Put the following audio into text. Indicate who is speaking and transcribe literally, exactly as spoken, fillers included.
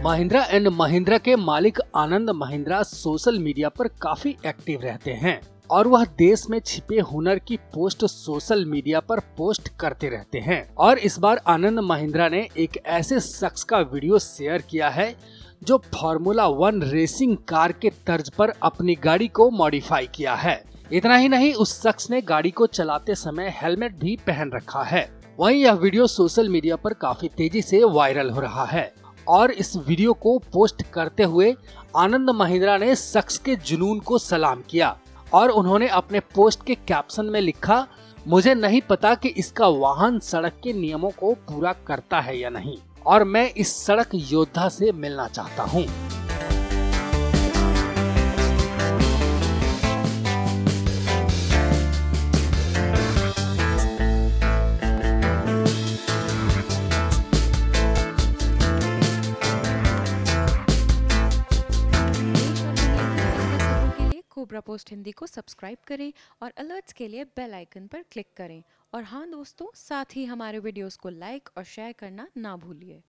Speaker 1: Mahindra and Mahindra के मालिक Anand Mahindra social media पर काफी एक्टिव रहते हैं और वह देश में छिपे हुनर की पोस्ट सोशल मीडिया पर पोस्ट करते रहते हैं। और इस बार आनंद महिंद्रा ने एक ऐसे शख्स का वीडियो शेयर किया है जो फार्मूला वन रेसिंग कार के तर्ज पर अपनी गाड़ी को मॉडिफाई किया है। इतना ही नहीं, उस शख्स ने गाड़ी को चलाते समय हेलमेट भी पहन रखा है। वहीं यह वीडियो सोशल मीडिया पर काफी तेजी से वायरल हो रहा है और इस वीडियो को पोस्ट करते हुए आनंद महिंद्रा ने शख्स के जुनून को सलाम किया और उन्होंने अपने पोस्ट के कैप्शन में लिखा, मुझे नहीं पता कि इसका वाहन सड़क के नियमों को पूरा करता है या नहीं और मैं इस सड़क योद्धा से मिलना चाहता हूँ।
Speaker 2: कोबरा पोस्ट हिंदी को सब्सक्राइब करें और अलर्ट्स के लिए बेल आइकन पर क्लिक करें। और हाँ दोस्तों, साथ ही हमारे वीडियोस को लाइक और शेयर करना ना भूलिए।